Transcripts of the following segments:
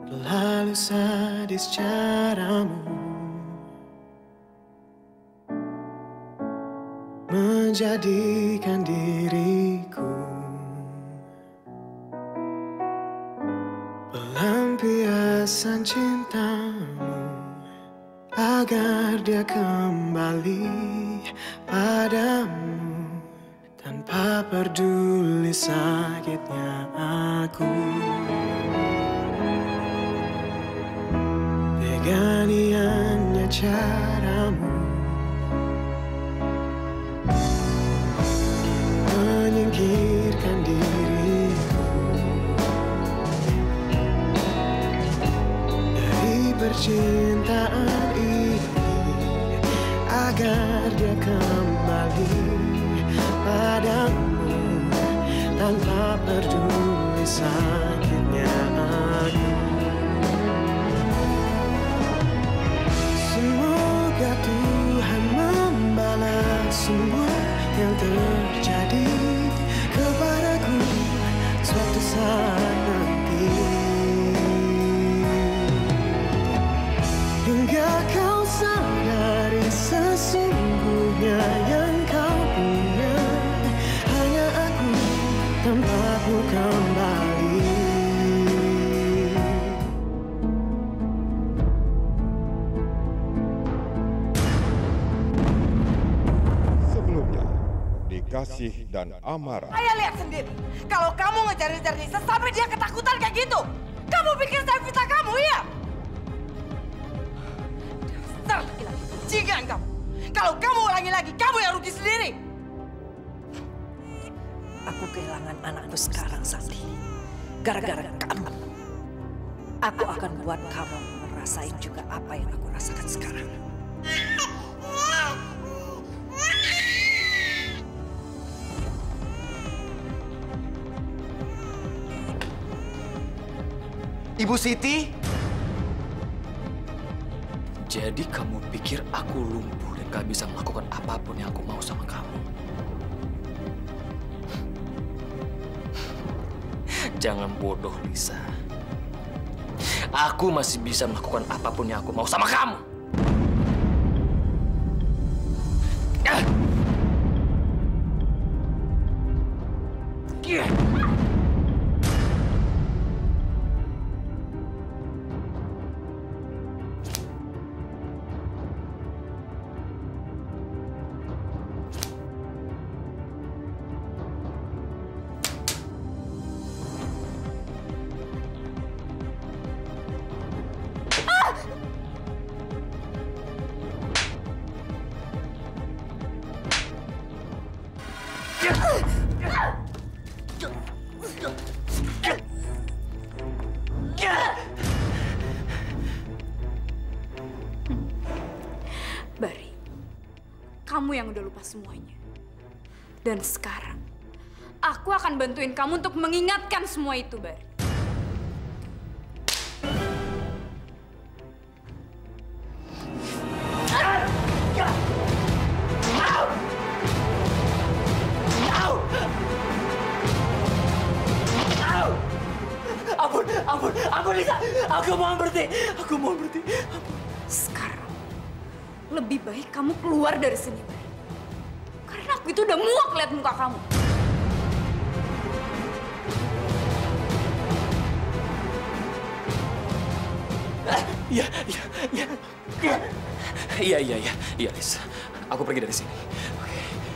Terlalu sadis caramu menjadikan diriku pelampiasan cintamu agar dia kembali padamu tanpa peduli sakitnya aku. Teganiannya caramu menyingkirkan diriku dari percintaan ini agar dia kembali padamu tanpa peduli sakitnya aku. Semoga Tuhan membalas semua yang terjadi kepadaku suatu saat nanti, hingga kau sadari sesungguhnya yang kau punya hanya aku tanpaku kembali. Kasih dan amarah. Saya lihat sendiri, kalau kamu ngejar-ngejar Nisa sampai dia ketakutan kayak gitu. Kamu pikir saya fitnah kamu, ya? Dasar laki-laki bajingan kamu. Kalau kamu ulangi lagi, kamu yang rugi sendiri. Aku kehilangan anakku sekarang, Santi. Gara-gara kamu. Aku akan buat kamu merasain juga apa yang aku rasakan sekarang. Ibu Siti? Jadi kamu pikir aku lumpuh dan gak bisa melakukan apapun yang aku mau sama kamu? Jangan bodoh, Lisa. Aku masih bisa melakukan apapun yang aku mau sama kamu. Bari, kamu yang udah lupa semuanya. Dan sekarang, aku akan bantuin kamu untuk mengingatkan semua itu, Bari. Ampun, Lisa. Aku mau berhenti. Ampun. Sekarang, lebih baik kamu keluar dari sini, Bari. Karena aku itu udah muak lihat muka kamu. Iya, Lisa. Aku pergi dari sini. Oke.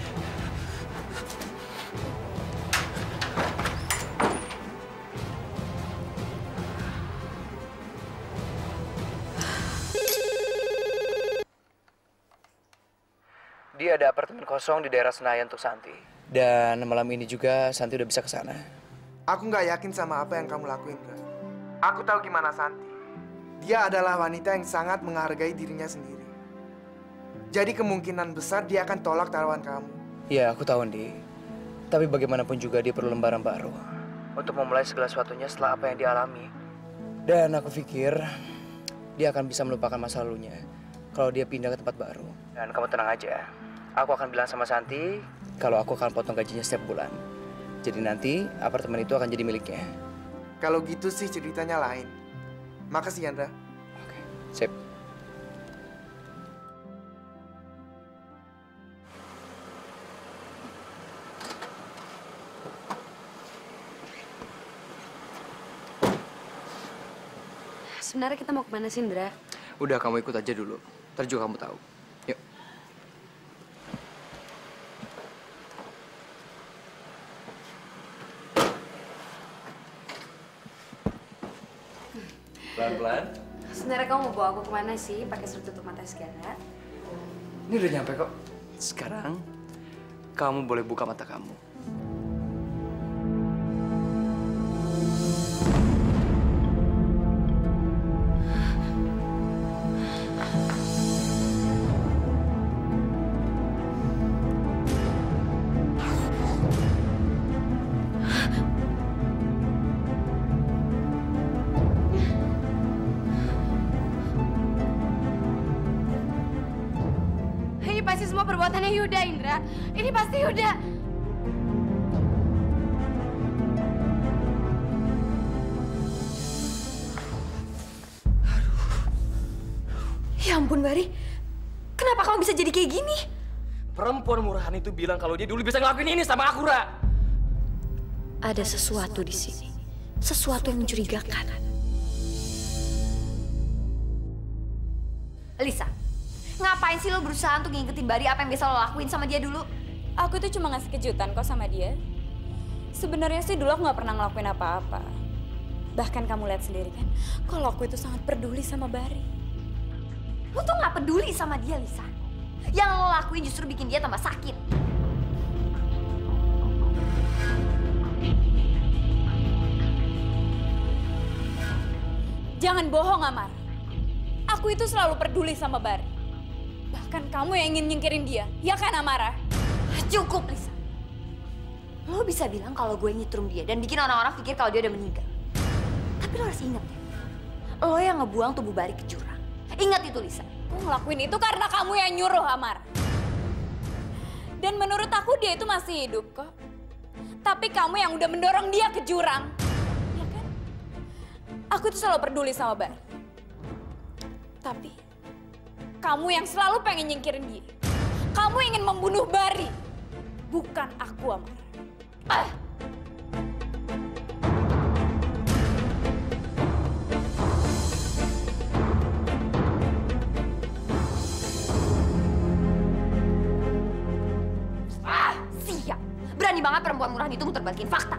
Dia ada apartemen kosong di daerah Senayan untuk Santi. Dan malam ini juga Santi udah bisa ke sana. Aku nggak yakin sama apa yang kamu lakuin, Kak. Aku tahu gimana Santi. Dia adalah wanita yang sangat menghargai dirinya sendiri. Jadi kemungkinan besar dia akan tolak tawaran kamu. Ya, aku tahu, Ndi. Tapi bagaimanapun juga dia perlu lembaran baru untuk memulai segala sesuatunya setelah apa yang dia alami. Dan aku pikir dia akan bisa melupakan masa lalunya kalau dia pindah ke tempat baru. Dan kamu tenang aja. Aku akan bilang sama Santi kalau aku akan potong gajinya setiap bulan. Jadi nanti apartemen itu akan jadi miliknya. Kalau gitu sih ceritanya lain. Makasih, Yandra. Oke, sip. Sebenarnya kita mau kemana sih, Indra? Udah, kamu ikut aja dulu. Ntar juga kamu tahu. Yuk. Pelan-pelan. Sebenarnya kamu mau bawa aku kemana sih? Pakai surat tutup mata segala. Ini udah nyampe kok. Sekarang, kamu boleh buka mata kamu. Ini pasti semua perbuatannya Yuda, Indra. Ini pasti Yuda. Ya ampun, Bari. Kenapa kamu bisa jadi kayak gini? Perempuan murahan itu bilang kalau dia dulu bisa ngelakuin ini sama aku, Ra. Ada sesuatu di sini. Sesuatu yang mencurigakan. Lisa, ngapain sih lo berusaha untuk ngingetin Bari apa yang biasa lo lakuin sama dia dulu? Aku tuh cuma ngasih kejutan kok sama dia. Sebenarnya sih dulu aku nggak pernah ngelakuin apa-apa. Bahkan kamu lihat sendiri kan, kalau aku itu sangat peduli sama Bari. Lo tuh nggak peduli sama dia, Lisa. Yang lo lakuin justru bikin dia tambah sakit. Jangan bohong, Amar. Aku itu selalu peduli sama Bari. Bahkan kamu yang ingin nyingkirin dia, ya kan Amara? Cukup, Lisa. Lo bisa bilang kalau gue nyetrum dia dan bikin orang-orang pikir kalau dia udah meninggal. Tapi lo harus ingat ya, lo yang ngebuang tubuh Bari ke jurang. Ingat itu, Lisa. Aku ngelakuin itu karena kamu yang nyuruh, Amar. Dan menurut aku dia itu masih hidup kok. Tapi kamu yang udah mendorong dia ke jurang. Ya kan? Aku tuh selalu peduli sama Bari. Tapi kamu yang selalu pengen nyingkirin dia. Kamu ingin membunuh Bari. Bukan aku, Amar. Siap. Berani banget perempuan murahan itu muter balikin fakta.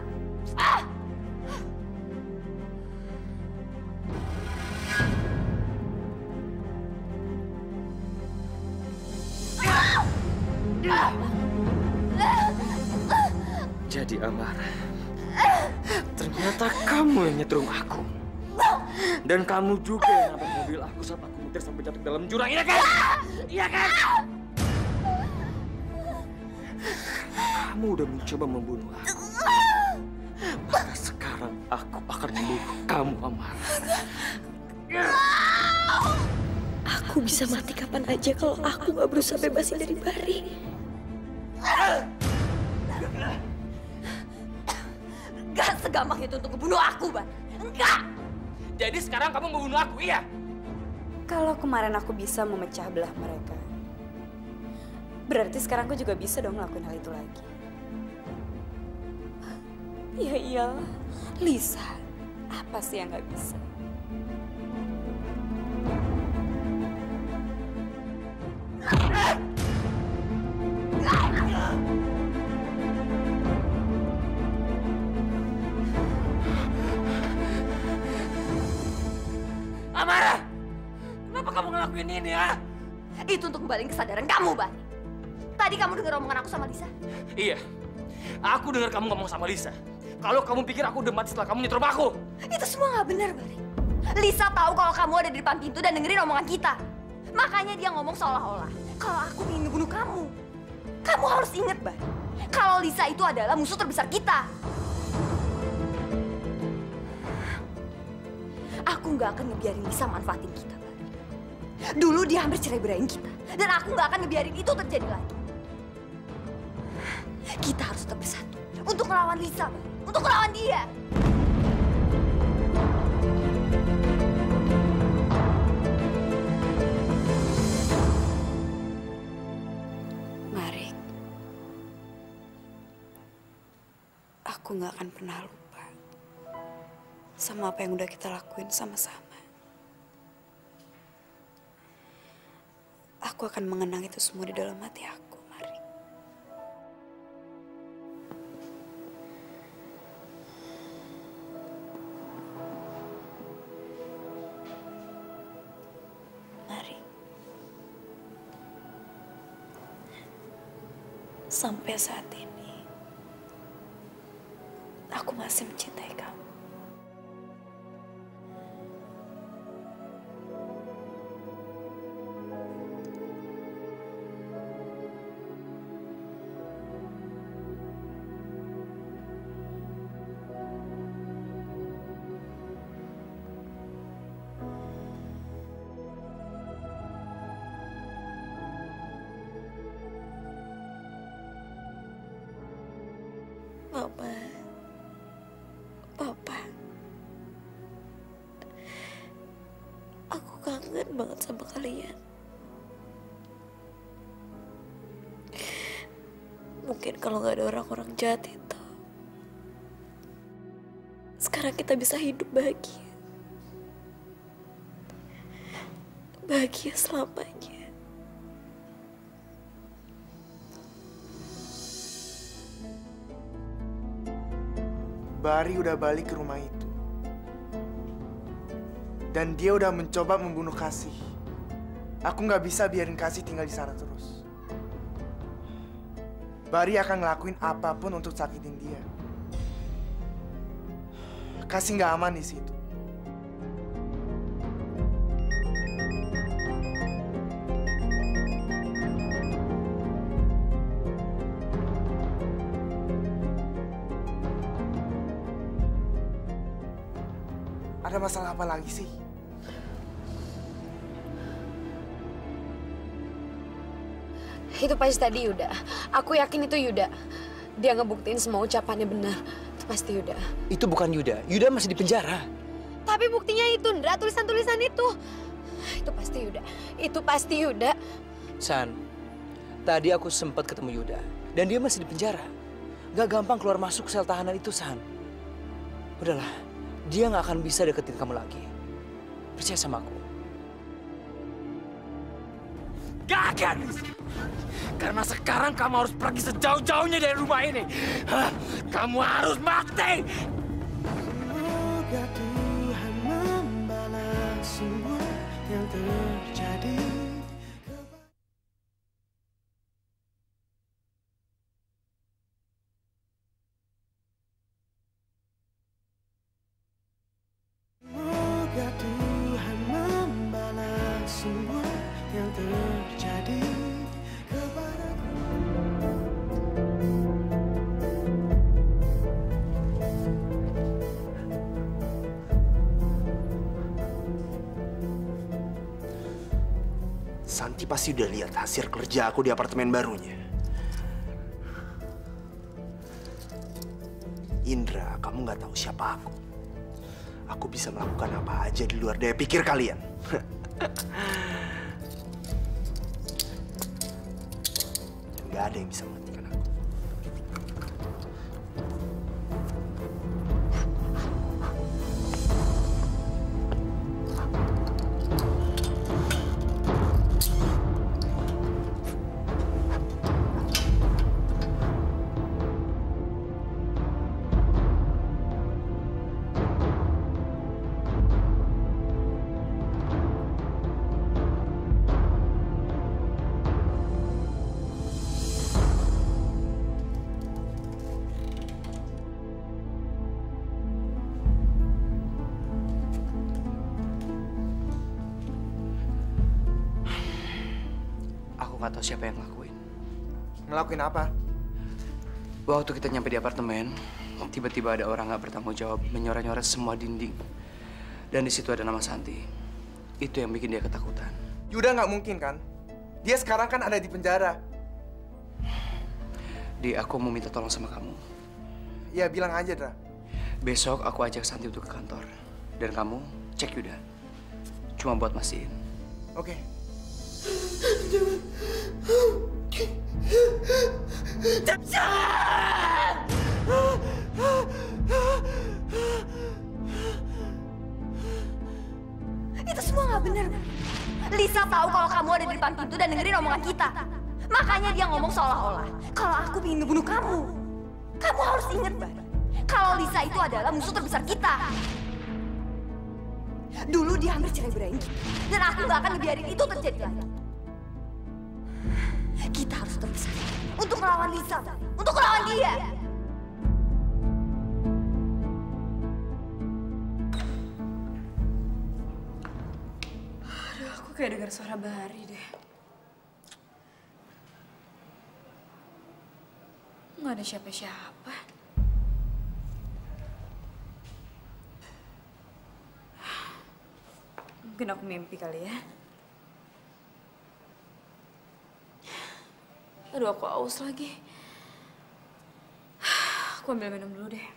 Jadi Amar, ternyata kamu yang nyetrum aku. Dan kamu juga yang nabrak mobil aku saat aku nyetir sampai jatuh ke dalam jurang, iya kan? Iya kan? Kamu udah mencoba membunuh aku. Maka sekarang aku akan membunuh kamu, Amar. Aku bisa mati kapan aja kalau aku gak berusaha bebasin dari Bari. Gak segampang itu untuk membunuh aku, Bari. Enggak! Jadi sekarang kamu mau bunuh aku, iya? Kalau kemarin aku bisa memecah belah mereka, berarti sekarang aku juga bisa dong ngelakuin hal itu lagi. Ya iyalah, Lisa. Apa sih yang gak bisa? Amara! Kenapa kamu ngelakuin ini, ya? Itu untuk kembaliin kesadaran kamu, Bari. Tadi kamu dengar omongan aku sama Lisa? Iya. Aku dengar kamu ngomong sama Lisa. Kalau kamu pikir aku udah mati setelah kamu nyetrum aku. Itu semua nggak benar, Bari. Lisa tahu kalau kamu ada di depan pintu dan dengerin omongan kita. Makanya dia ngomong seolah-olah kalau aku ingin ngebunuh kamu. Kamu harus ingat, Bari. Kalau Lisa itu adalah musuh terbesar kita. Aku nggak akan ngebiarin Lisa manfaatin kita, Bari. Dulu dia hampir cerai-berain kita. Dan aku nggak akan ngebiarin itu terjadi lagi. Kita harus tetap bersatu untuk melawan Lisa, Bari. Untuk melawan dia. nggak akan pernah lupa sama apa yang udah kita lakuin sama-sama. Aku akan mengenang itu semua di dalam hati aku, Mari. Mari. Sampai saat ini, aku masih mencintai kamu. Mama, Papa, aku kangen banget sama kalian. Mungkin kalau nggak ada orang-orang jahat itu, sekarang kita bisa hidup bahagia. Bahagia selamanya. Bari udah balik ke rumah itu. Dan dia udah mencoba membunuh Kasih. Aku nggak bisa biarin Kasih tinggal di sana terus. Bari akan ngelakuin apapun untuk sakitin dia. Kasih nggak aman di situ. Ada masalah apa lagi sih? Itu pasti tadi Yuda. Aku yakin itu Yuda. Dia ngebuktiin semua ucapannya benar. Itu pasti Yuda. Itu bukan Yuda. Yuda masih di penjara. Tapi buktinya itu, Ndra. Tulisan-tulisan itu. Itu pasti Yuda. Itu pasti Yuda. San, tadi aku sempat ketemu Yuda. Dan dia masih di penjara. Gak gampang keluar masuk sel tahanan itu, San. Udahlah. Dia nggak akan bisa deketin kamu lagi. Percaya sama aku. Gak akan! Karena sekarang kamu harus pergi sejauh-jauhnya dari rumah ini. Kamu harus mati! Semoga Tuhan membalas semua yang terjadi. Semoga Tuhan membalas semua yang terjadi kepadaku. Santi pasti udah lihat hasil kerja aku di apartemen barunya. Indra, kamu nggak tahu siapa aku. Aku bisa melakukan apa aja di luar daya pikir kalian. Dan nggak ada yang bisa menghentikan aku. Aku nggak tahu siapa yang ngelakuin. Ngelakuin apa? Waktu kita nyampe di apartemen, tiba-tiba ada orang nggak bertanggung jawab menyoret-nyoret semua dinding. Dan di situ ada nama Santi. Itu yang bikin dia ketakutan. Yuda nggak mungkin kan? Dia sekarang kan ada di penjara. Aku mau minta tolong sama kamu. Ya bilang aja, Dra. Besok aku ajak Santi untuk ke kantor. Dan kamu cek Yuda. Cuma buat mastiin. Oke. Jangan. Itu semua nggak benar. Lisa tahu kalau kamu ada di depan pintu dan dengerin omongan kita. Makanya dia ngomong seolah-olah kalau aku ingin ngebunuh kamu. Kamu harus ingat, Bar, kalau Lisa itu adalah musuh terbesar kita. Dulu dia hampir cerai-berain kita, dan aku nggak akan ngebiarin itu terjadi lagi. Kita harus terpisah untuk melawan Lisa, untuk melawan dia. Aduh, aku kayak dengar suara Bahari deh. Nggak ada siapa-siapa. Mungkin aku mimpi kali ya. Aduh, aku aus lagi. Aku ambil minum dulu deh.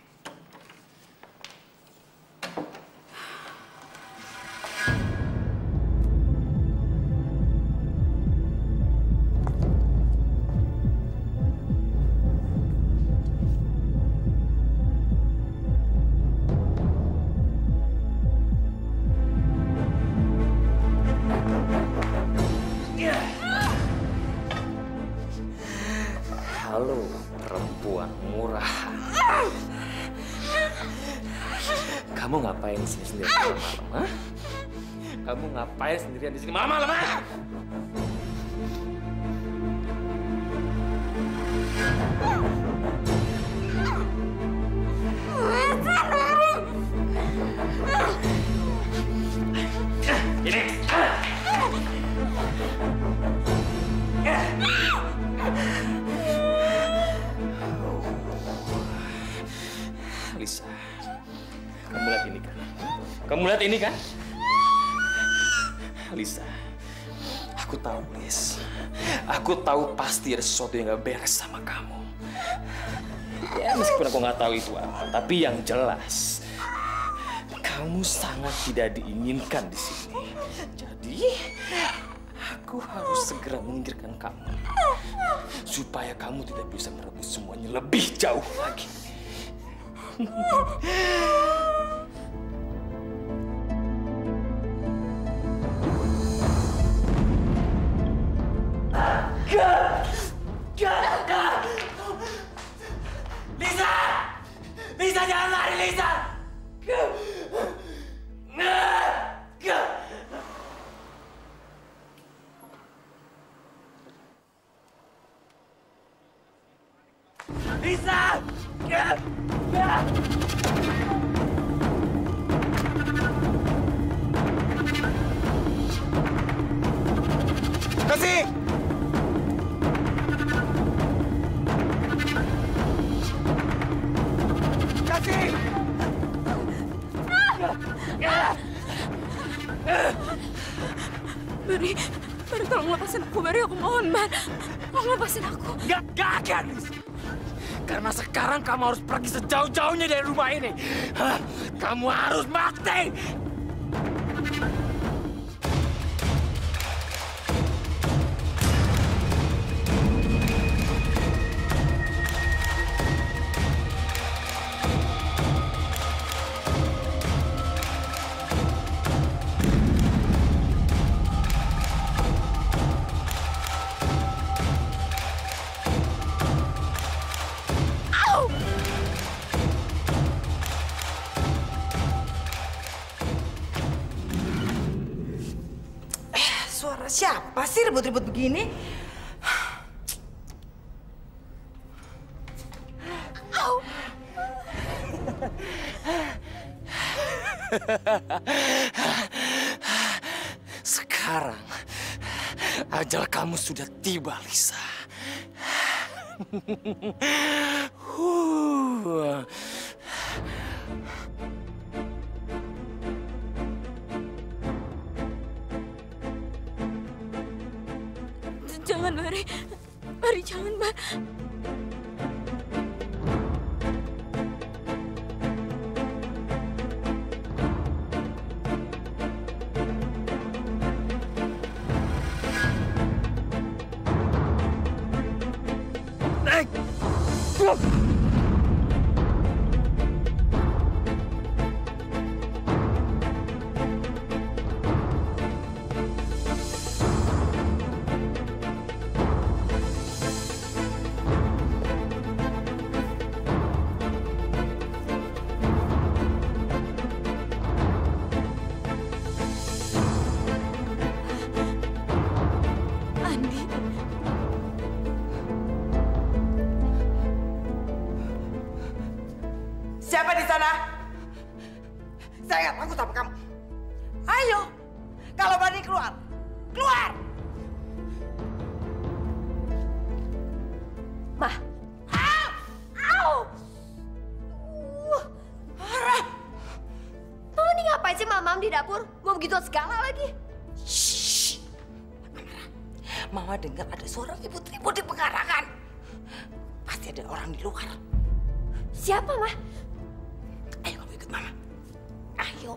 Halo, perempuan murahan. Kamu ngapain di sini sendirian malam-malam, ha? Kamu ngapain sendirian di sini malam-malam, ha? Ini. Lisa, kamu lihat ini kan? Kamu lihat ini kan? Lisa, aku tahu, Lis. Aku tahu pasti ada sesuatu yang gak beres sama kamu. Ya, meskipun aku nggak tahu itu apa, tapi yang jelas, kamu sangat tidak diinginkan di sini. Jadi, aku harus segera menyingkirkan kamu supaya kamu tidak bisa merebut semuanya lebih jauh lagi. Lisa! Lisa, jangan lari, Lisa! Lisa! Kasih! Kasih! Bari, tolong lepasin aku, Bari, aku mohon, Bar. Tolong lepasin aku. Gak akan, Lisa. Karena sekarang kamu harus pergi sejauh-jauhnya dari rumah ini. Kamu harus mati! Suara siapa sih ribut-ribut begini? Sekarang, ajal kamu sudah tiba, Lisa. Jangan, Bari. Bari, jangan, Bar. apa di sana? Saya nggak takut sama kamu. Ayo, kalau berani keluar, keluar! Mah. Au! Marah! Mama nih ngapain sih mamam di dapur? Mau begituan segala lagi? Shh. Mama dengar ada suara ribut-ribut di pekarangan. Pasti ada orang di luar. Siapa, Mah? Ayo kamu ikut Mama. Ayo.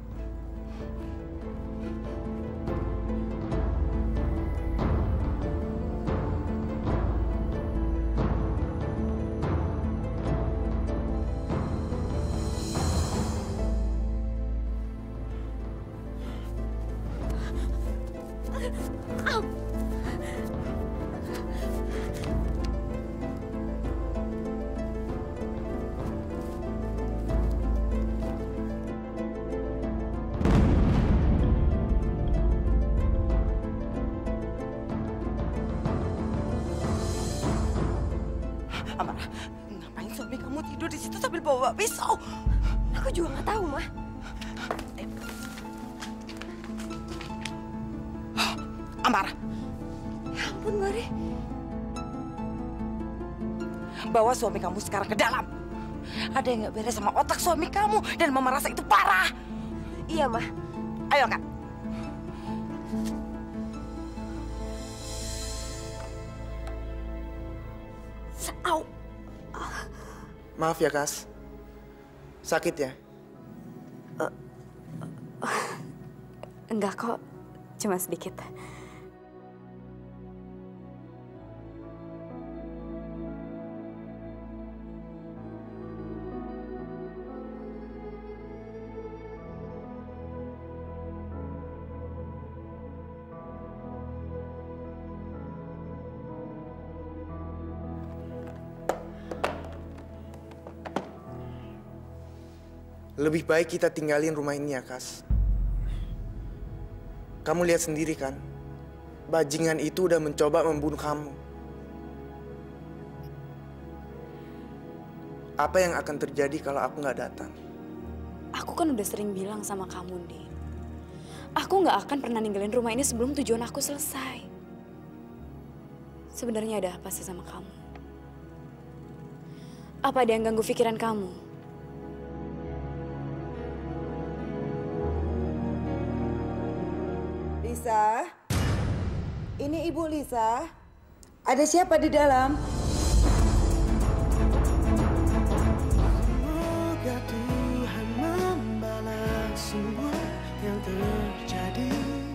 Amara, ngapain suami kamu tidur di situ sambil bawa pisau? Aku juga nggak tahu, Mah. Amara, Ya ampun, Mari. bawa suami kamu sekarang ke dalam. Ada yang nggak beres sama otak suami kamu dan Mama rasa itu parah. Iya, Mah. Ayo angkat. Au. Maaf ya, Kas. Sakit ya? Enggak kok, cuma sedikit. Lebih baik kita tinggalin rumah ini ya, Kas. Kamu lihat sendiri kan, bajingan itu udah mencoba membunuh kamu. Apa yang akan terjadi kalau aku nggak datang? Aku kan udah sering bilang sama kamu, Di. Aku nggak akan pernah ninggalin rumah ini sebelum tujuan aku selesai. Sebenarnya ada apa sih sama kamu? Apa ada yang ganggu pikiran kamu? Lisa, ini Ibu Lisa. Ada siapa di dalam? Semoga Tuhan membalas semua yang terjadi.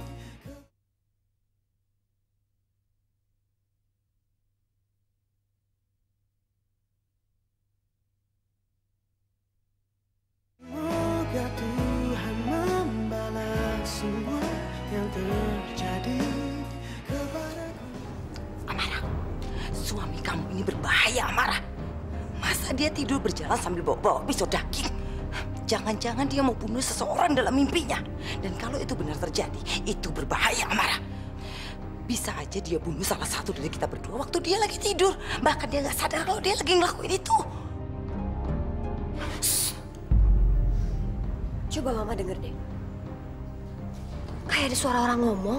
Semoga Tuhan membalas semua yang terjadi kepadaku. Amara, suami kamu ini berbahaya, Amara. Masa dia tidur berjalan sambil bawa-bawa pisau daging? Jangan-jangan dia mau bunuh seseorang dalam mimpinya. Dan kalau itu benar terjadi, itu berbahaya, Amara. Bisa aja dia bunuh salah satu dari kita berdua waktu dia lagi tidur. Bahkan dia nggak sadar kalau dia lagi ngelakuin itu. Coba Mama denger deh. Kayak ada suara orang ngomong.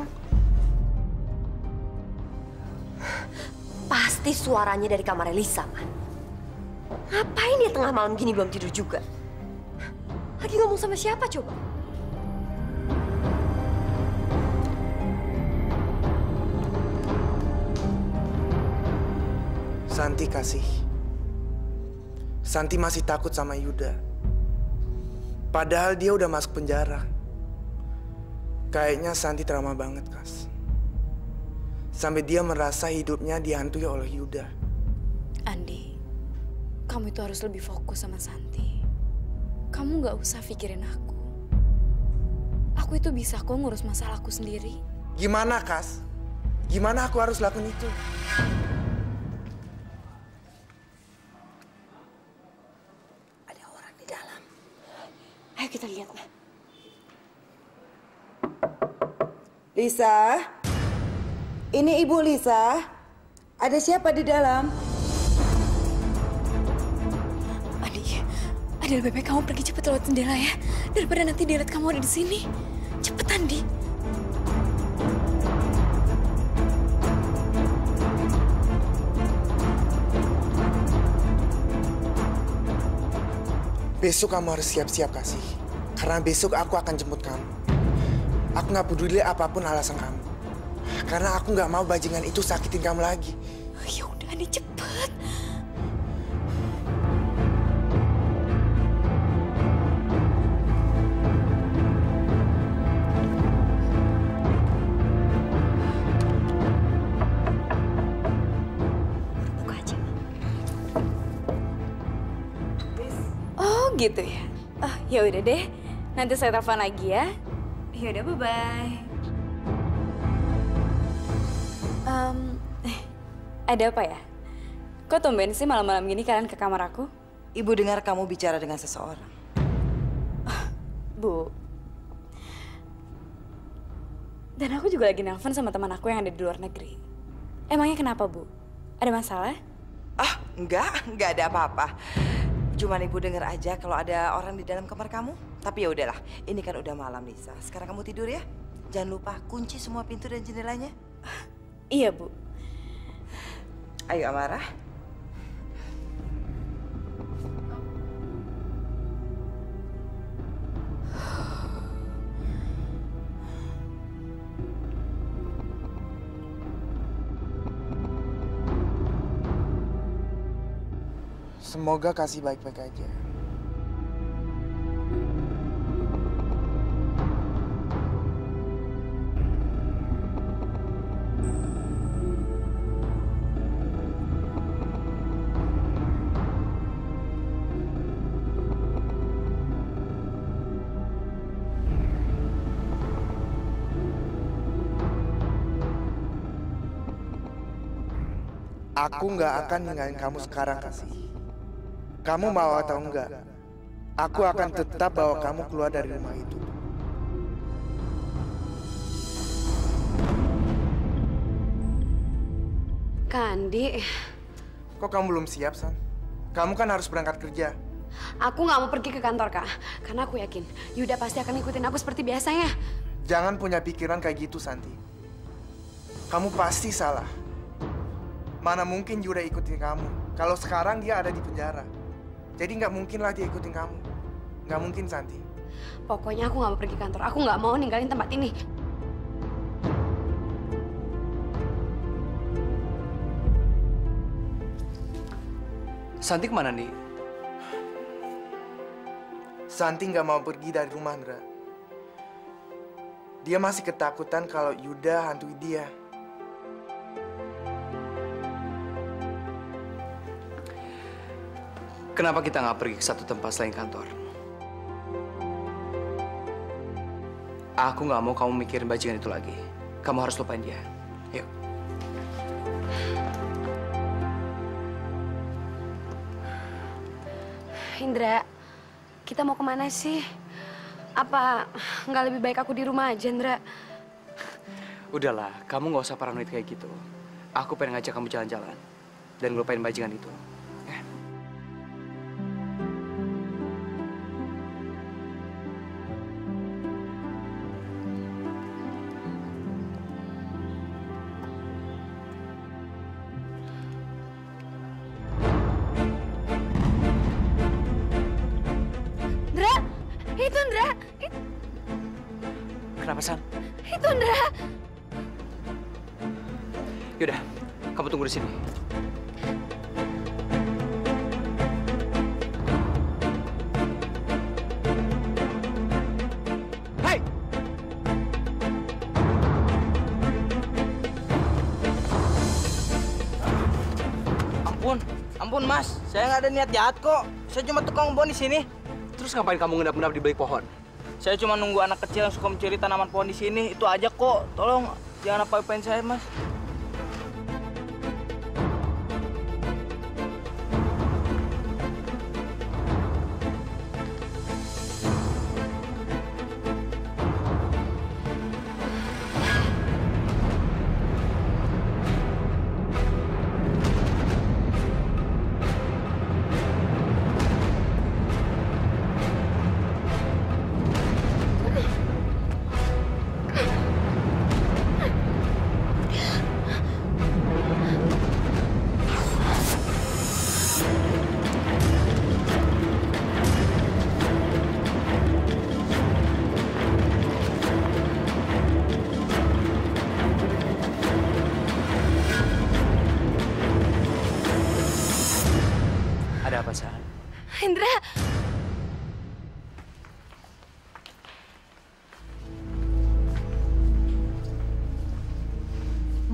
Pasti suaranya dari kamar Lisa, Man. Ngapain dia tengah malam gini belum tidur juga? Lagi ngomong sama siapa coba? Santi kasih. Santi masih takut sama Yuda. Padahal dia udah masuk penjara. Kayaknya Santi trauma banget, Kas. Sampai dia merasa hidupnya dihantui oleh Yuda. Andi, kamu itu harus lebih fokus sama Santi. Kamu nggak usah pikirin aku. Aku itu bisa kok ngurus masalahku sendiri. Gimana, Kas? Gimana aku harus lakuin itu? Ada orang di dalam. Ayo kita lihat, Ma. Lisa, ini Ibu Lisa. Ada siapa di dalam? Andi, ada Udah lebih baik kamu pergi cepet lewat jendela ya. Daripada nanti dia lihat kamu ada di sini. Cepetan, Di. Besok kamu harus siap-siap, Kasih. Karena besok aku akan jemput kamu. Aku nggak peduli apapun alasan kamu. Karena aku nggak mau bajingan itu sakitin kamu lagi. Ya udah, Di, cepet. Buka aja. Oh gitu ya. Oh ya udah deh. Nanti saya telepon lagi ya. Ya udah, bye-bye. Ada apa ya? Kok tumben sih malam-malam gini kalian ke kamar aku? Ibu dengar kamu bicara dengan seseorang. Bu. Dan aku juga lagi nelpon sama teman aku yang ada di luar negeri. Emangnya kenapa, Bu? Ada masalah? Ah, enggak ada apa-apa. Cuman ibu dengar aja kalau ada orang di dalam kamar kamu. Tapi ya udahlah, ini kan udah malam, Lisa. Sekarang kamu tidur ya. Jangan lupa kunci semua pintu dan jendelanya. Iya, Bu. Ayo, Amara. Semoga Kasih baik-baik aja. Aku nggak akan ninggalin kamu sekarang, Kasih. Kamu mau atau enggak, aku akan tetap bawa kamu keluar dari rumah itu. Kandi, Kok kamu belum siap, San? Kamu kan harus berangkat kerja. aku nggak mau pergi ke kantor, Kak. Karena aku yakin Yuda pasti akan ngikutin aku seperti biasanya. Jangan punya pikiran kayak gitu, Santi. Kamu pasti salah. Mana mungkin Yuda ikutin kamu. Kalau sekarang dia ada di penjara. Jadi nggak mungkin lah dia ikutin kamu. Nggak mungkin, Santi. Pokoknya aku nggak mau pergi kantor. Aku nggak mau ninggalin tempat ini. Santi kemana nih? Santi nggak mau pergi dari rumah, Ndra. Dia masih ketakutan kalau Yuda hantui dia. Kenapa kita nggak pergi ke satu tempat selain kantor? Aku nggak mau kamu mikirin bajingan itu lagi. Kamu harus lupain dia. Yuk. Indra, kita mau kemana sih? Apa nggak lebih baik aku di rumah aja, Indra? Udahlah, kamu nggak usah paranoid kayak gitu. Aku pengen ngajak kamu jalan-jalan dan ngelupain bajingan itu. Ya. Indra, itu Indra. Kenapa, San? Itu Indra. Yaudah, kamu tunggu di sini. Hai! Ampun Mas, saya nggak ada niat jahat kok. Saya cuma tukang kebun di sini. Terus ngapain kamu ngendap-ngendap di balik pohon? Saya cuma nunggu anak kecil yang suka mencuri tanaman pohon di sini. Itu aja kok. Tolong jangan apa-apain saya, Mas.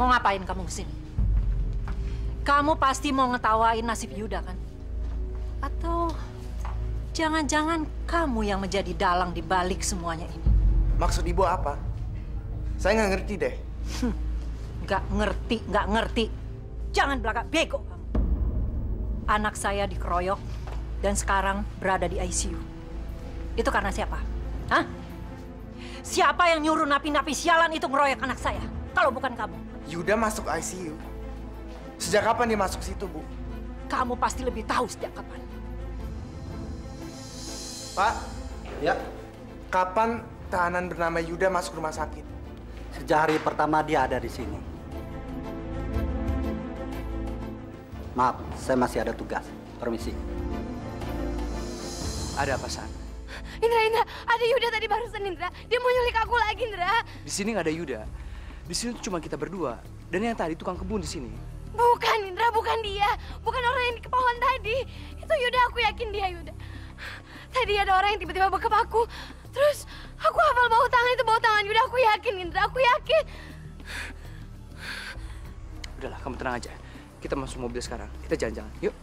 Mau ngapain kamu kesini? Kamu pasti mau ngetawain nasib Yuda kan? Atau jangan-jangan kamu yang menjadi dalang di balik semuanya ini? Maksud ibu apa? Saya nggak ngerti deh. Nggak ngerti. Jangan belakang bego kamu. Anak saya dikeroyok dan sekarang berada di ICU. Itu karena siapa? Hah? Siapa yang nyuruh napi-napi sialan itu ngeroyok anak saya? Kalau bukan kamu. Yuda masuk ICU. Sejak kapan dia masuk situ, Bu? Kamu pasti lebih tahu sejak kapan. Pak? Ya? Kapan tahanan bernama Yuda masuk rumah sakit? Sejak hari pertama dia ada di sini. Maaf, saya masih ada tugas. Permisi. Ada apa, San? Indra, ada Yuda tadi barusan, Indra. Dia mau nyulik aku lagi, Indra. Di sini nggak ada Yuda. Di sini tuh cuma kita berdua. Dan yang tadi tukang kebun di sini. Bukan, Indra, bukan dia. Bukan orang yang di pohon tadi. Itu Yuda, aku yakin dia Yuda. Tadi ada orang yang tiba-tiba bekap aku. Terus aku hafal bau tangan itu, bau tangan Yuda. Aku yakin, Indra, aku yakin. Udahlah, kamu tenang aja. Kita masuk mobil sekarang. Kita jalan-jalan. Yuk.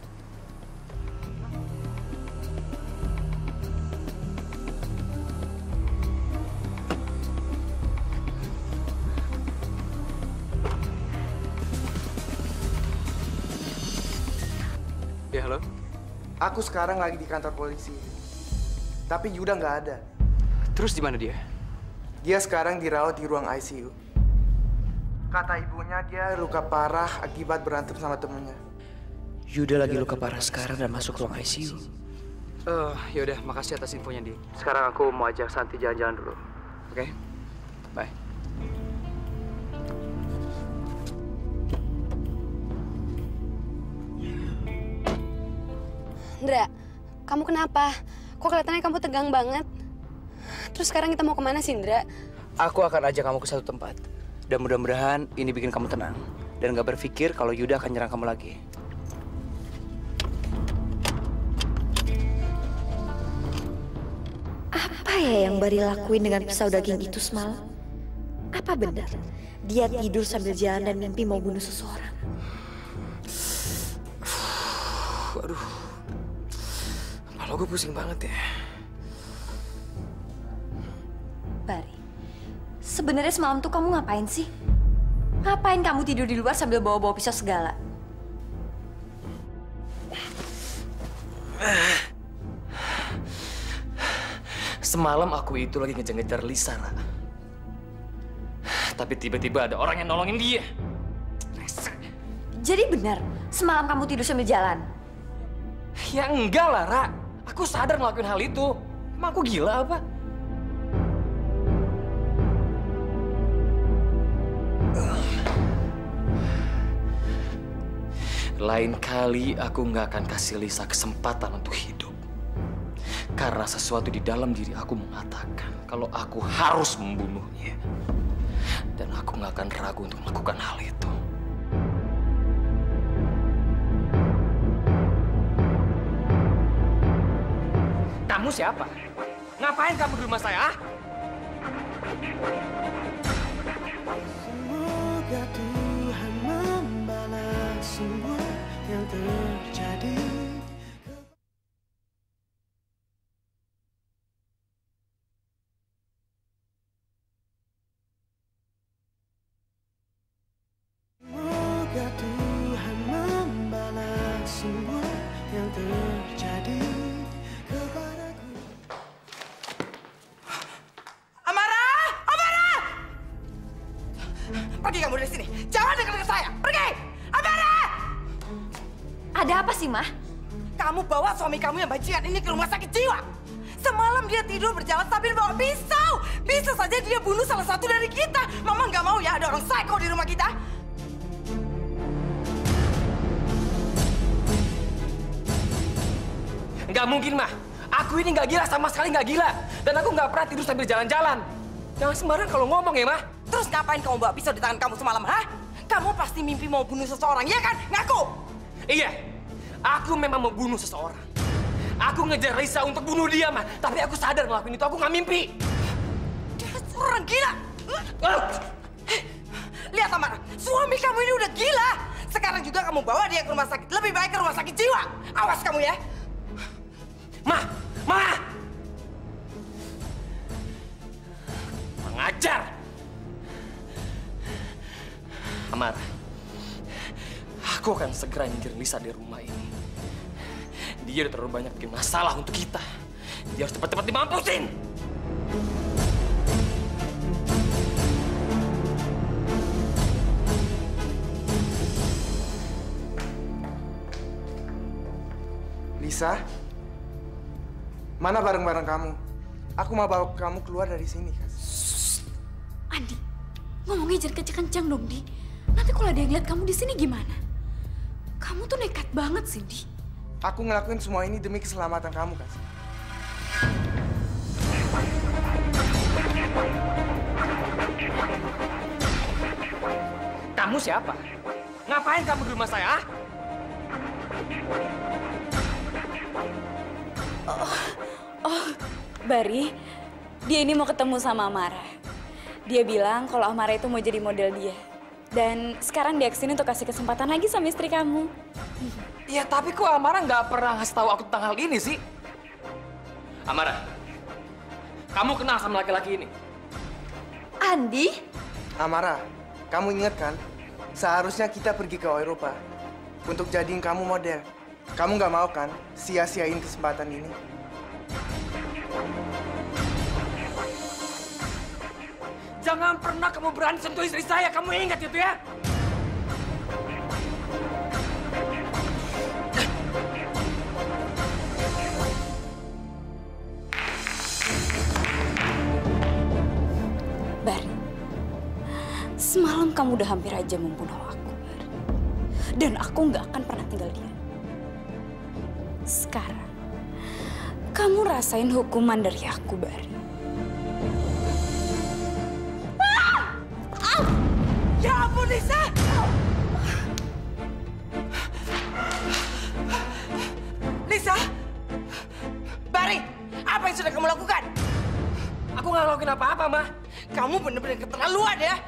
Ya, halo? Aku sekarang lagi di kantor polisi. Tapi Yuda nggak ada. Terus di mana dia? Dia sekarang dirawat di ruang ICU. Kata ibunya dia luka parah akibat berantem sama temennya. Yuda lagi luka parah sekarang dan masuk ruang ICU. Ya udah, makasih atas infonya, Di. Sekarang aku mau ajak Santi jalan-jalan dulu. Oke? Bye. Indra, kamu kenapa? Kok kelihatannya kamu tegang banget? Terus sekarang kita mau kemana sih, Indra? Aku akan ajak kamu ke satu tempat. Dan mudah-mudahan ini bikin kamu tenang. Dan gak berpikir kalau Yuda akan nyerang kamu lagi. Apa ya yang Bari lakuin dengan pisau daging itu semalam? Apa benar dia tidur sambil jalan dan mimpi mau bunuh seseorang? Aduh. Kepala gue pusing banget ya. Bari, sebenarnya semalam tuh kamu ngapain sih? Ngapain kamu tidur di luar sambil bawa-bawa pisau segala? Semalam aku itu lagi ngejar-ngejar Lisa, Ra. Tapi tiba-tiba ada orang yang nolongin dia. Jadi benar, semalam kamu tidur sambil jalan? Ya enggak lah, Ra. Aku sadar ngelakuin hal itu. Emang aku gila apa? Lain kali aku nggak akan kasih Lisa kesempatan untuk hidup. Karena sesuatu di dalam diri aku mengatakan kalau aku harus membunuhnya. Dan aku nggak akan ragu untuk melakukan hal itu. Kamu siapa? Ngapain kamu di rumah saya? Semoga Tuhan membalas semua yang terjadi. Semoga Tuhan membalas semua yang terjadi kepadaku. Amara! Amara! Pergi kamu dari sini. Jangan dekat saya. Pergi! Amara! Ada apa sih, Mah? Kamu bawa suami kamu yang bajingan ini ke rumah sakit jiwa. Semalam dia tidur berjalan sambil bawa pisau. Bisa saja dia bunuh salah satu dari kita. Mama nggak mau ya ada orang psycho di rumah kita. Nggak mungkin, Mah. Aku ini nggak gila, sama sekali nggak gila. Dan aku nggak pernah tidur sambil jalan-jalan. Jangan sembarang kalau ngomong ya, Mah. Terus ngapain kamu bawa pisau di tangan kamu semalam, ha? Kamu pasti mimpi mau bunuh seseorang, ya kan? Ngaku! Iya, aku memang mau bunuh seseorang. Aku ngejar Lisa untuk bunuh dia, Mah. Tapi aku sadar ngelakuin itu, aku nggak mimpi. Dia orang gila! Lihat Amara, suami kamu ini udah gila. Sekarang juga kamu bawa dia ke rumah sakit. Lebih baik ke rumah sakit jiwa. Awas kamu ya. Ma! Mengajar! Amara, aku akan segera nyingkirin Lisa dari rumah ini. Dia udah terlalu banyak bikin masalah untuk kita. Dia harus cepat-cepat dimampusin! Lisa, mana barang-barang kamu? Aku mau bawa kamu keluar dari sini, Kas. Andi, ngomongnya jangan kencang-kencang dong, Di. Nanti kalau ada yang lihat kamu di sini gimana? Kamu tuh nekat banget sih, Di. Aku ngelakuin semua ini demi keselamatan kamu, Kas. Kamu siapa? Ngapain kamu di rumah saya, ah? Bari, dia ini mau ketemu sama Amara. Dia bilang kalau Amara itu mau jadi model dia. Dan sekarang dia kesini untuk kasih kesempatan lagi sama istri kamu. Ya tapi kok Amara nggak pernah ngasih tahu aku tentang hal ini sih? Amara, kamu kenal sama laki-laki ini? Andi? Amara, kamu ingat kan? Seharusnya kita pergi ke Eropa untuk jadiin kamu model. Kamu nggak mau kan sia-siain kesempatan ini? Jangan pernah kamu berani sentuh istri saya, kamu ingat itu ya? Bari, semalam kamu udah hampir aja membunuh aku, Bari. Dan aku nggak akan pernah tinggal diam. Sekarang, kamu rasain hukuman dari aku, Bari. Ya ampun, Lisa! Lisa! Bari, apa yang sudah kamu lakukan? Aku nggak ngelakuin apa-apa, Ma. Kamu benar-benar keterlaluan ya!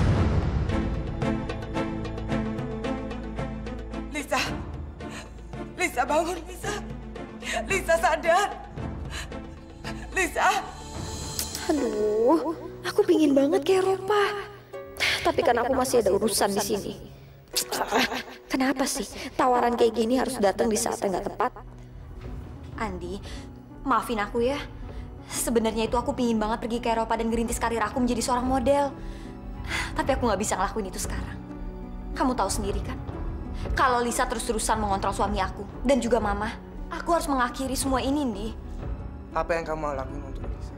Lisa! Lisa, bangun, Lisa! Lisa, sadar! Lisa! Aduh, aku pingin banget ke Eropa. Tapi kan aku masih ada urusan di sini. Kenapa sih tawaran kayak gini harus datang di saat yang nggak tepat? Andi, maafin aku ya. Sebenarnya itu aku pingin banget pergi ke Eropa dan ngerintis karir aku menjadi seorang model. Tapi aku nggak bisa ngelakuin itu sekarang. Kamu tahu sendiri kan? Kalau Lisa terus-terusan mengontrol suami aku dan juga mama, aku harus mengakhiri semua ini, Ndi. Apa yang kamu mau lakuin untuk Lisa?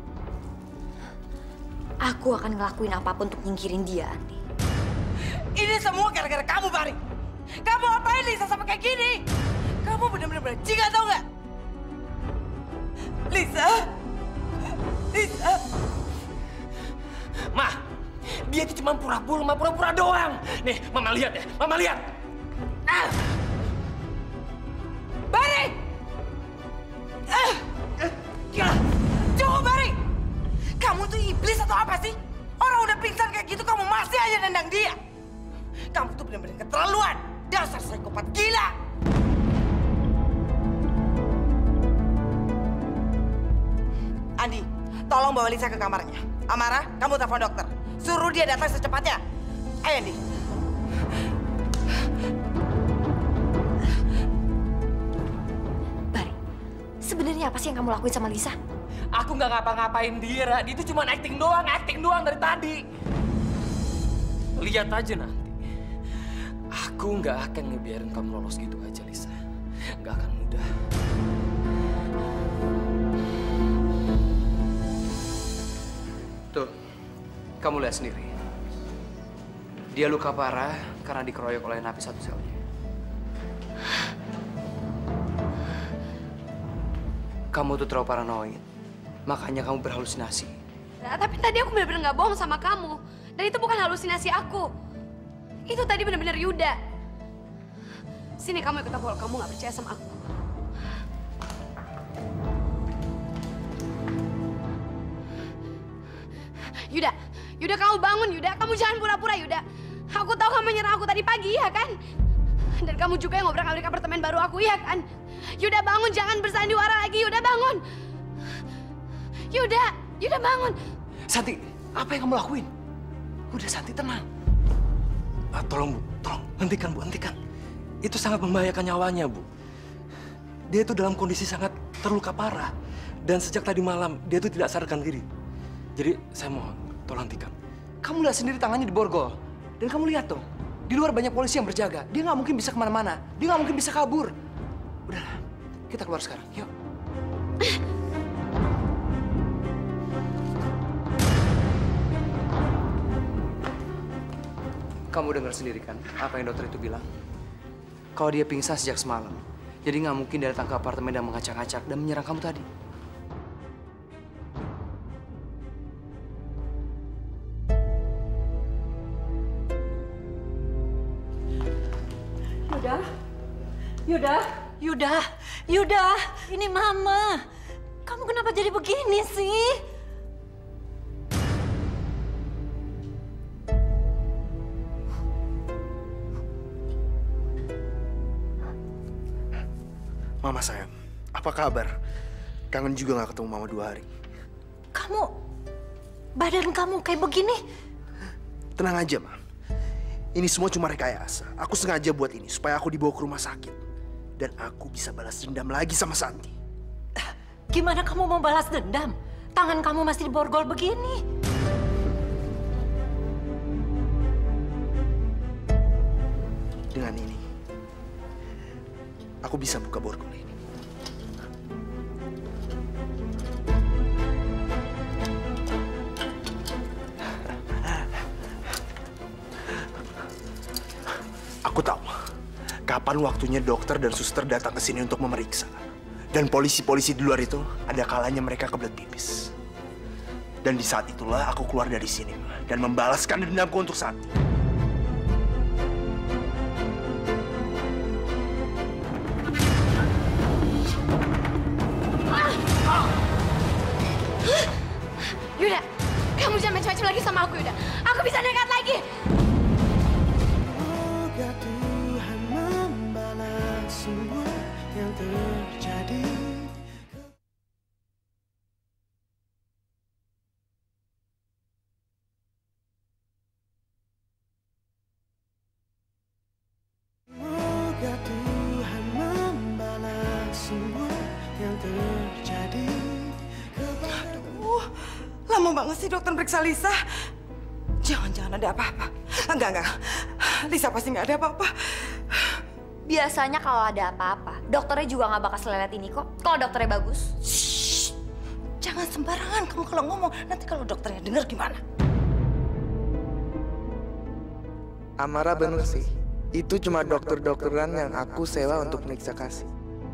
Aku akan ngelakuin apapun untuk nyingkirin dia, Andi. Ini semua gara-gara kamu, Bari. Kamu apain Lisa sampai kayak gini? Kamu benar-benar bajingan, tau nggak? Lisa! Lisa! Ma, dia itu cuma pura-pura doang. Nih, Mama lihat ya, Mama lihat. Ah! Bari! Cukup, Bari! Kamu tuh iblis atau apa sih? Orang udah pingsan kayak gitu, kamu masih aja nendang dia. Kamu tuh benar-benar keterlaluan. Dasar psikopat gila. Andi, tolong bawa Lisa ke kamarnya. Amara, kamu telepon dokter. Suruh dia datang secepatnya. Ayo, Andi. Bari, sebenarnya apa sih yang kamu lakuin sama Lisa? Aku nggak ngapa-ngapain dia, Ra. Dia itu cuma acting doang dari tadi. Lihat aja nanti. Aku nggak akan ngebiarin kamu lolos gitu aja, Lisa. Nggak akan mudah. Tuh, kamu lihat sendiri. Dia luka parah karena dikeroyok oleh napi satu selnya. Kamu tuh terlalu paranoid. Makanya kamu berhalusinasi. Nah, tapi tadi aku benar-benar nggak bohong sama kamu. Dan itu bukan halusinasi aku. Itu tadi benar-benar Yuda. Sini kamu ikut aku kalau kamu nggak percaya sama aku. Yuda, kamu bangun, Yuda. Kamu jangan pura-pura, Yuda. Aku tahu kamu nyerang aku tadi pagi, ya kan? Dan kamu juga yang ngobrak-ngabrik apartemen baru aku, ya kan? Yuda, bangun, jangan bersandiwara lagi. Yuda, bangun. Yuda bangun. Santi, apa yang kamu lakuin? Udah, Santi, tenang. Tolong, Bu. Tolong, hentikan, Bu. Hentikan. Itu sangat membahayakan nyawanya, Bu. Dia itu dalam kondisi sangat terluka parah. Dan sejak tadi malam, dia itu tidak sadarkan diri. Jadi, saya mohon, tolong hentikan. Kamu lihat sendiri tangannya diborgol. Dan kamu lihat tuh, di luar banyak polisi yang berjaga. Dia nggak mungkin bisa kemana-mana. Dia nggak mungkin bisa kabur. Udahlah, kita keluar sekarang. Yuk. Kamu dengar sendiri kan apa yang dokter itu bilang? Kalau dia pingsan sejak semalam, jadi nggak mungkin dia datang ke apartemen dan mengacak-acak dan menyerang kamu tadi. Yuda, ini Mama. Kamu kenapa jadi begini sih? Mama sayang, apa kabar? Kangen juga nggak ketemu Mama 2 hari. Badan kamu kayak begini. Tenang aja, Ma. Ini semua cuma rekayasa. Aku sengaja buat ini supaya aku dibawa ke rumah sakit. Dan aku bisa balas dendam lagi sama Santi. Gimana kamu mau balas dendam? Tangan kamu masih diborgol begini. Dengan ini, aku bisa buka borgol ini. Aku tahu kapan waktunya dokter dan suster datang ke sini untuk memeriksa. Dan polisi-polisi di luar itu ada kalanya mereka kebelet pipis. Dan di saat itulah aku keluar dari sini dan membalaskan dendamku untuk Santi. Yuda, kamu jangan macam-macam lagi sama aku, Yuda. Aku bisa nekat lagi. Semoga Tuhan membalas semua yang terjadi. Semoga Tuhan membalas semua yang terjadi. Lama banget sih dokter periksa Lisa. Jangan-jangan ada apa-apa. Enggak. Lisa pasti nggak ada apa-apa. Biasanya kalau ada apa-apa, dokternya juga nggak bakal selelet ini kok. Kalau dokternya bagus. Shh. Jangan sembarangan kamu kalau ngomong. Nanti kalau dokternya dengar gimana? Amara bener sih. Itu cuma dokter-dokteran yang aku sewa untuk periksa kasih.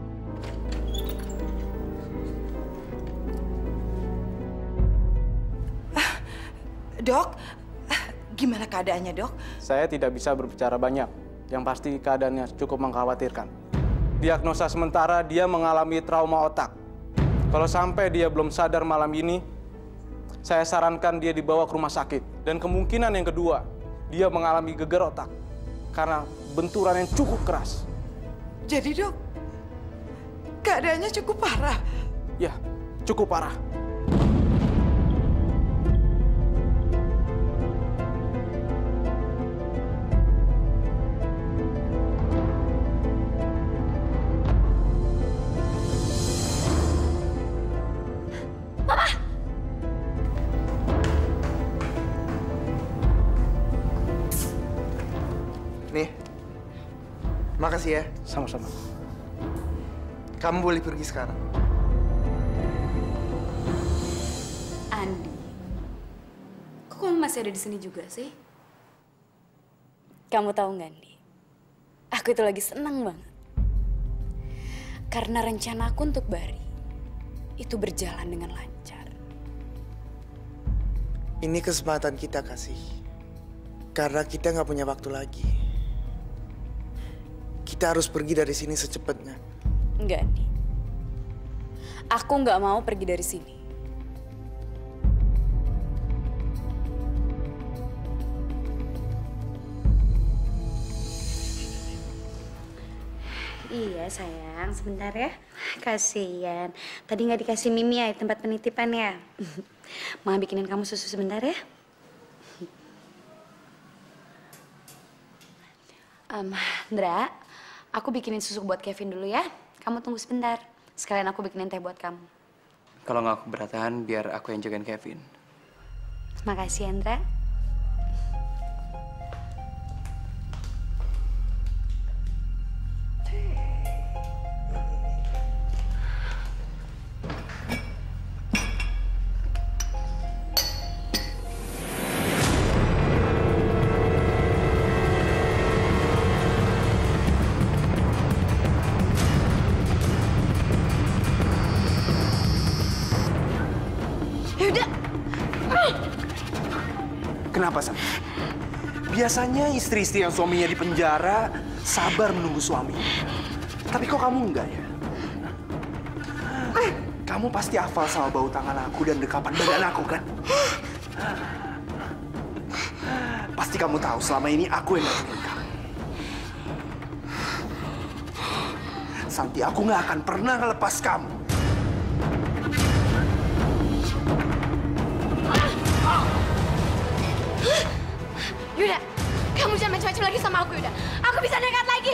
Dok, gimana keadaannya, Dok? Saya tidak bisa berbicara banyak. Yang pasti keadaannya cukup mengkhawatirkan. Diagnosa sementara dia mengalami trauma otak. Kalau sampai dia belum sadar malam ini, saya sarankan dia dibawa ke rumah sakit. Dan kemungkinan yang kedua, dia mengalami gegar otak karena benturan yang cukup keras. Jadi, Dok, keadaannya cukup parah. Ya, cukup parah. Nih, makasih ya. Sama-sama. Kamu boleh pergi sekarang. Andi, kok kamu masih ada di sini juga sih? Kamu tahu nggak, Andi? Aku itu lagi senang banget. Karena rencana aku untuk Bari itu berjalan dengan lancar. Ini kesempatan kita, Kasih. Karena kita nggak punya waktu lagi. Kita harus pergi dari sini secepatnya. Enggak, Andi. Aku nggak mau pergi dari sini. Iya sayang, sebentar ya. Kasian. Tadi nggak dikasih Mimi ya tempat penitipan ya. Mama bikinin kamu susu sebentar ya. Ndra, aku bikinin susu buat Kevin dulu ya. Kamu tunggu sebentar. Sekalian aku bikinin teh buat kamu. Kalau nggak keberatan, biar aku yang jagain Kevin. Makasih ya, Ndra. Kenapa, Sam? Biasanya istri-istri yang suaminya di penjara sabar menunggu suami. Tapi kok kamu enggak ya? Kamu pasti hafal sama bau tangan aku dan dekapan badan aku, kan? Pasti kamu tahu selama ini aku yang datengin kamu. Santi, aku nggak akan pernah ngelepas kamu. Yuda, kamu jangan macam-macam lagi sama aku, Yuda. Aku bisa nekat lagi.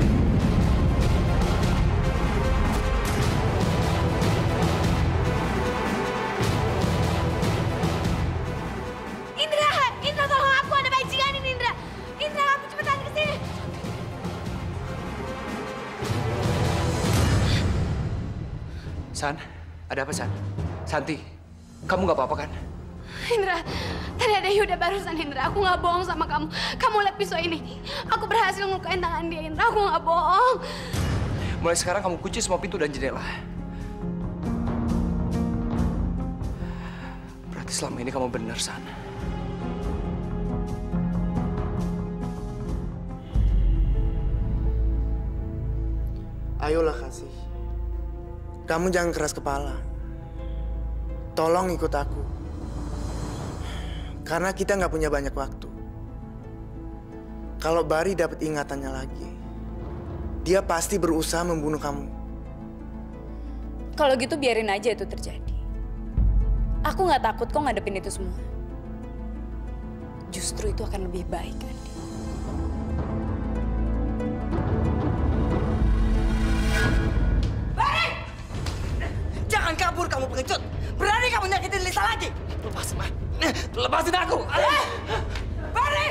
Indra tolong aku, ada bajingan ini, Indra. Indra, kamu cepetan ke sini. San, ada apa, San? Santi, kamu nggak apa-apa kan? Indra, tadi ada Yuda barusan, Indra. Aku nggak bohong sama kamu. Kamu lihat pisau ini. Aku berhasil ngelukain tangan dia, Indra. Aku nggak bohong. Mulai sekarang kamu kunci semua pintu dan jendela. Berarti selama ini kamu benar, San. Ayolah, Kasih. Kamu jangan keras kepala. Tolong ikut aku. Karena kita nggak punya banyak waktu. Kalau Bari dapat ingatannya lagi, dia pasti berusaha membunuh kamu. Kalau gitu biarin aja itu terjadi. Aku nggak takut kok ngadepin itu semua. Justru itu akan lebih baik, Andi. Bari! Jangan kabur kamu pengecut! Berani kamu nyakitin Lisa lagi? Lepasin, Ma. Lepasin aku! Bari!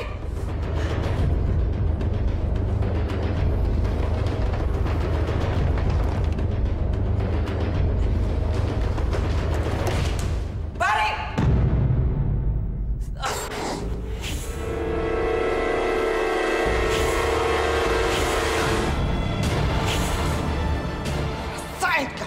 Bari! Rasain kamu!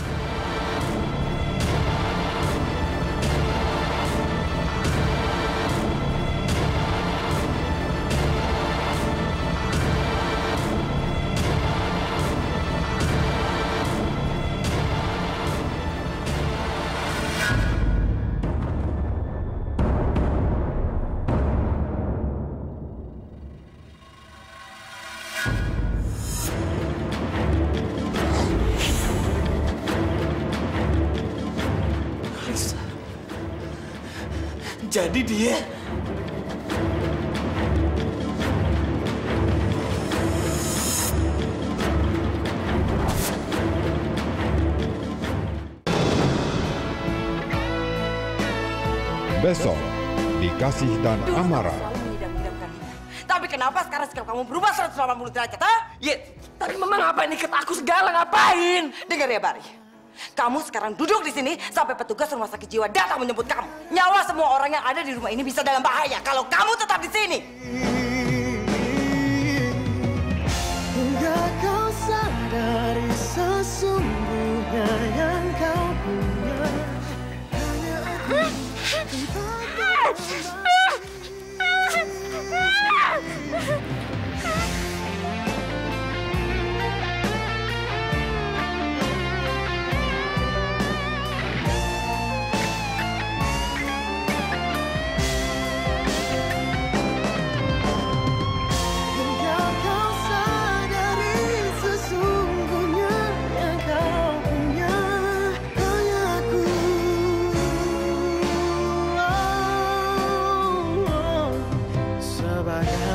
Jadi dia... Besok, di Kasih dan Amarah. Tapi kenapa sekarang sikap kamu berubah 180 derajat, ha? Ya, tapi Mama ngapain ikat aku segala, ngapain? Dengar ya, Bari. Kamu sekarang duduk di sini sampai petugas rumah sakit jiwa datang menyebut kamu. Nyawa semua orang yang ada di rumah ini bisa dalam bahaya kalau kamu tetap di sini. Hingga kau sadari sesungguhnya yang kau punya hanya aku. Hingga kau sadari sesungguhnya sayang.